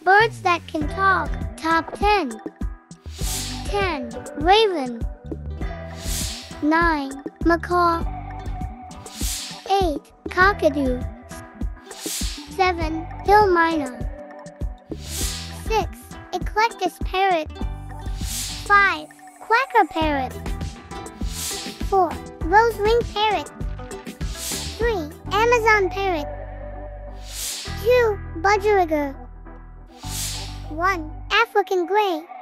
Birds that can talk. Top 10. 10. Raven. 9. Macaw. 8. Cockatoo. 7. Hill Myna. 6. Eclectus Parrot. 5. Quacker Parrot. 4. Rose-winged Parrot. 3. Amazon Parrot. 2. Budgerigar. 1. African Grey.